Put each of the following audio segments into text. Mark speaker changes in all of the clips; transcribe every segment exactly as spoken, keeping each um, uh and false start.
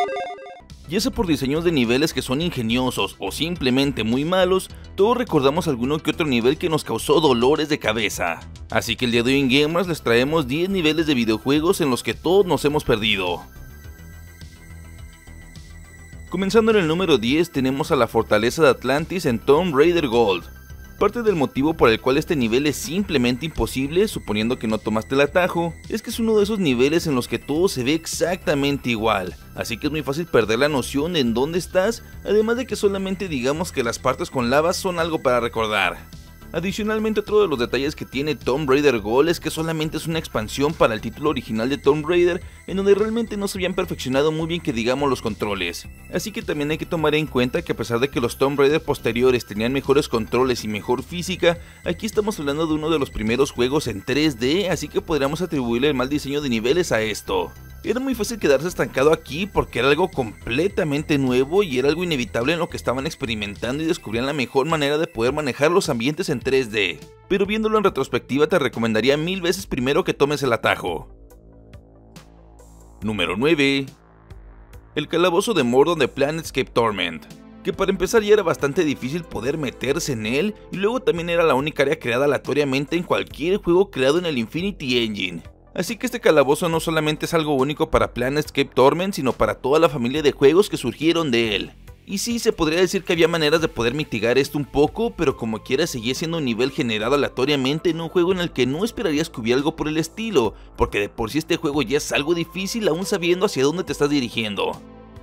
Speaker 1: Ya sea por diseños de niveles que son ingeniosos o simplemente muy malos, todos recordamos alguno que otro nivel que nos causó dolores de cabeza. Así que el día de hoy en Gamers les traemos diez niveles de videojuegos en los que todos nos hemos perdido. Comenzando en el número diez tenemos a la fortaleza de Atlantis en Tomb Raider Gold. Parte del motivo por el cual este nivel es simplemente imposible, suponiendo que no tomaste el atajo, es que es uno de esos niveles en los que todo se ve exactamente igual, así que es muy fácil perder la noción de en dónde estás, además de que solamente digamos que las partes con lava son algo para recordar. Adicionalmente, otro de los detalles que tiene Tomb Raider Gold es que solamente es una expansión para el título original de Tomb Raider, en donde realmente no se habían perfeccionado muy bien que digamos los controles. Así que también hay que tomar en cuenta que a pesar de que los Tomb Raider posteriores tenían mejores controles y mejor física, aquí estamos hablando de uno de los primeros juegos en tres D, así que podríamos atribuirle el mal diseño de niveles a esto. Era muy fácil quedarse estancado aquí porque era algo completamente nuevo y era algo inevitable en lo que estaban experimentando y descubrían la mejor manera de poder manejar los ambientes en tres D. Pero viéndolo en retrospectiva te recomendaría mil veces primero que tomes el atajo. Número nueve. El calabozo de Mordor de Planescape Torment, que para empezar ya era bastante difícil poder meterse en él y luego también era la única área creada aleatoriamente en cualquier juego creado en el Infinity Engine. Así que este calabozo no solamente es algo único para Planescape Torment, sino para toda la familia de juegos que surgieron de él. Y sí, se podría decir que había maneras de poder mitigar esto un poco, pero como quiera seguía siendo un nivel generado aleatoriamente en un juego en el que no esperarías que hubiera algo por el estilo, porque de por sí este juego ya es algo difícil aún sabiendo hacia dónde te estás dirigiendo.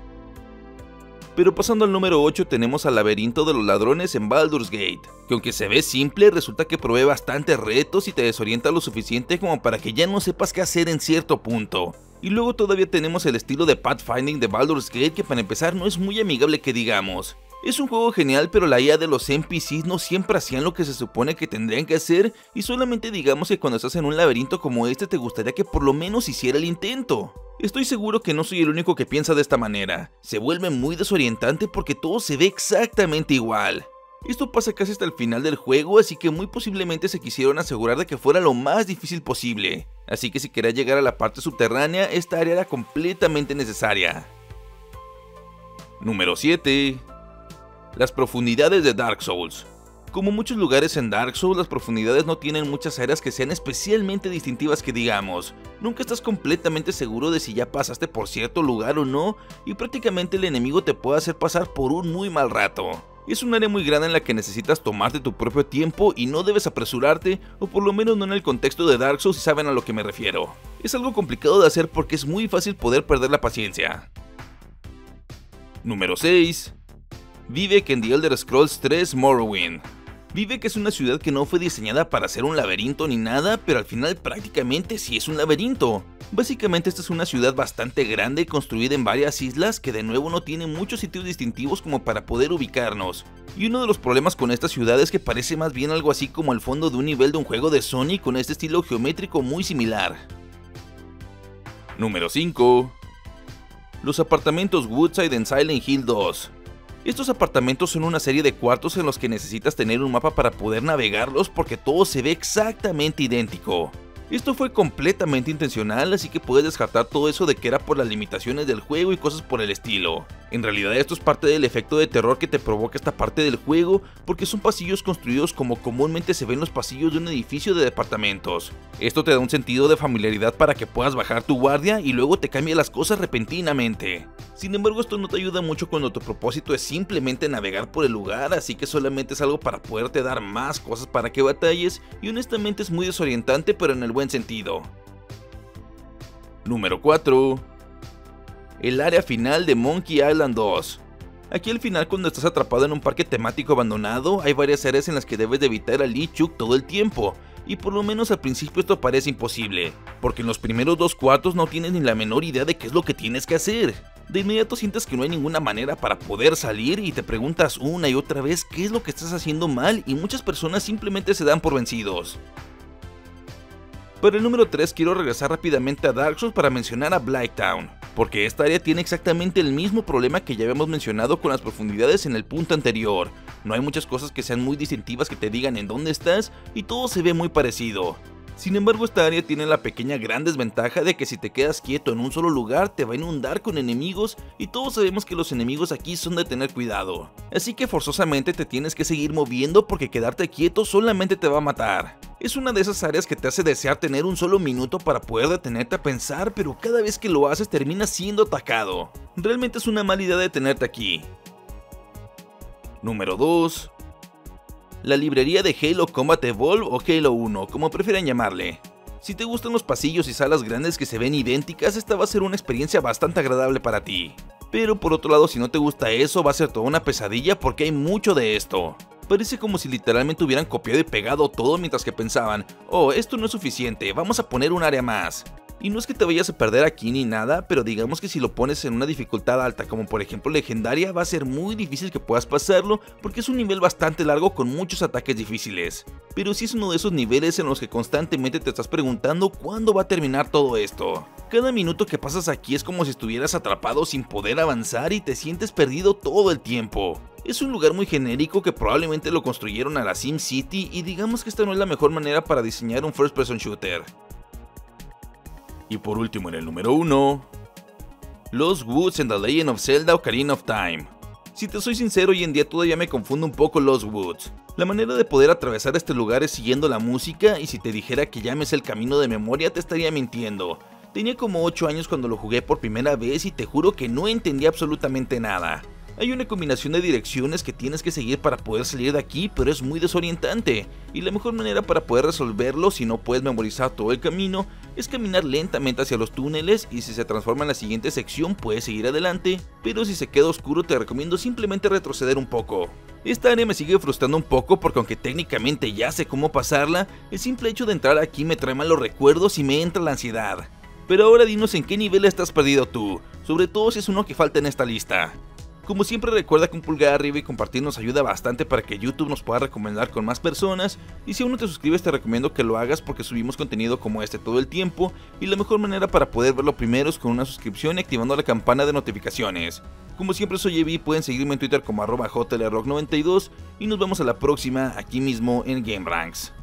Speaker 1: Pero pasando al número ocho tenemos al laberinto de los ladrones en Baldur's Gate, que aunque se ve simple, resulta que provee bastantes retos y te desorienta lo suficiente como para que ya no sepas qué hacer en cierto punto. Y luego todavía tenemos el estilo de pathfinding de Baldur's Gate, que para empezar no es muy amigable que digamos. Es un juego genial, pero la I A de los N P Cs no siempre hacían lo que se supone que tendrían que hacer, y solamente digamos que cuando estás en un laberinto como este te gustaría que por lo menos hiciera el intento. Estoy seguro que no soy el único que piensa de esta manera, se vuelve muy desorientante porque todo se ve exactamente igual. Esto pasa casi hasta el final del juego, así que muy posiblemente se quisieron asegurar de que fuera lo más difícil posible, así que si querías llegar a la parte subterránea, esta área era completamente necesaria. Número siete. Las profundidades de Dark Souls. Como muchos lugares en Dark Souls, las profundidades no tienen muchas áreas que sean especialmente distintivas que digamos. Nunca estás completamente seguro de si ya pasaste por cierto lugar o no, y prácticamente el enemigo te puede hacer pasar por un muy mal rato. Es un área muy grande en la que necesitas tomarte tu propio tiempo y no debes apresurarte, o por lo menos no en el contexto de Dark Souls si saben a lo que me refiero. Es algo complicado de hacer porque es muy fácil poder perder la paciencia. Número seis. Vivek en The Elder Scrolls tres Morrowind. Vivek es una ciudad que no fue diseñada para ser un laberinto ni nada, pero al final prácticamente sí es un laberinto. Básicamente esta es una ciudad bastante grande construida en varias islas que de nuevo no tiene muchos sitios distintivos como para poder ubicarnos. Y uno de los problemas con esta ciudad es que parece más bien algo así como el fondo de un nivel de un juego de Sony con este estilo geométrico muy similar. Número cinco. Los apartamentos Woodside en Silent Hill dos. Estos apartamentos son una serie de cuartos en los que necesitas tener un mapa para poder navegarlos porque todo se ve exactamente idéntico. Esto fue completamente intencional, así que puedes descartar todo eso de que era por las limitaciones del juego y cosas por el estilo. En realidad esto es parte del efecto de terror que te provoca esta parte del juego, porque son pasillos construidos como comúnmente se ven los pasillos de un edificio de departamentos. Esto te da un sentido de familiaridad para que puedas bajar tu guardia y luego te cambie las cosas repentinamente. Sin embargo, esto no te ayuda mucho cuando tu propósito es simplemente navegar por el lugar, así que solamente es algo para poderte dar más cosas para que batalles, y honestamente es muy desorientante, pero en el buen sentido. Número cuatro. El área final de Monkey Island dos. Aquí al final, cuando estás atrapado en un parque temático abandonado, hay varias áreas en las que debes de evitar a LeChuck todo el tiempo, y por lo menos al principio esto parece imposible, porque en los primeros dos cuartos no tienes ni la menor idea de qué es lo que tienes que hacer. De inmediato sientes que no hay ninguna manera para poder salir y te preguntas una y otra vez qué es lo que estás haciendo mal, y muchas personas simplemente se dan por vencidos. Para el número tres quiero regresar rápidamente a Dark Souls para mencionar a Blighttown, porque esta área tiene exactamente el mismo problema que ya habíamos mencionado con las profundidades en el punto anterior. No hay muchas cosas que sean muy distintivas que te digan en dónde estás y todo se ve muy parecido. Sin embargo, esta área tiene la pequeña gran desventaja de que si te quedas quieto en un solo lugar te va a inundar con enemigos y todos sabemos que los enemigos aquí son de tener cuidado. Así que forzosamente te tienes que seguir moviendo porque quedarte quieto solamente te va a matar. Es una de esas áreas que te hace desear tener un solo minuto para poder detenerte a pensar, pero cada vez que lo haces terminas siendo atacado. Realmente es una mala idea detenerte aquí. Número dos. La librería de Halo Combat Evolve o Halo uno, como prefieran llamarle. Si te gustan los pasillos y salas grandes que se ven idénticas, esta va a ser una experiencia bastante agradable para ti. Pero por otro lado, si no te gusta eso, va a ser toda una pesadilla porque hay mucho de esto. Parece como si literalmente hubieran copiado y pegado todo mientras que pensaban, oh, esto no es suficiente, vamos a poner un área más. Y no es que te vayas a perder aquí ni nada, pero digamos que si lo pones en una dificultad alta como por ejemplo legendaria, va a ser muy difícil que puedas pasarlo porque es un nivel bastante largo con muchos ataques difíciles. Pero sí es uno de esos niveles en los que constantemente te estás preguntando cuándo va a terminar todo esto. Cada minuto que pasas aquí es como si estuvieras atrapado sin poder avanzar y te sientes perdido todo el tiempo. Es un lugar muy genérico que probablemente lo construyeron a la SimCity y digamos que esta no es la mejor manera para diseñar un first person shooter. Y por último en el número uno, Lost Woods en The Legend of Zelda Ocarina of Time. Si te soy sincero, hoy en día todavía me confundo un poco Lost Woods. La manera de poder atravesar este lugar es siguiendo la música y si te dijera que ya me sé el camino de memoria te estaría mintiendo. Tenía como ocho años cuando lo jugué por primera vez y te juro que no entendía absolutamente nada. Hay una combinación de direcciones que tienes que seguir para poder salir de aquí, pero es muy desorientante, y la mejor manera para poder resolverlo si no puedes memorizar todo el camino es caminar lentamente hacia los túneles y si se transforma en la siguiente sección puedes seguir adelante, pero si se queda oscuro te recomiendo simplemente retroceder un poco. Esta área me sigue frustrando un poco porque aunque técnicamente ya sé cómo pasarla, el simple hecho de entrar aquí me trae malos recuerdos y me entra la ansiedad. Pero ahora dinos en qué nivel estás perdido tú, sobre todo si es uno que falta en esta lista. Como siempre recuerda que un pulgar arriba y compartir nos ayuda bastante para que YouTube nos pueda recomendar con más personas y si aún no te suscribes te recomiendo que lo hagas porque subimos contenido como este todo el tiempo y la mejor manera para poder verlo primero es con una suscripción y activando la campana de notificaciones. Como siempre soy Evi, pueden seguirme en Twitter como arroba J L Rock noventa y dos y nos vemos a la próxima aquí mismo en GameRanks.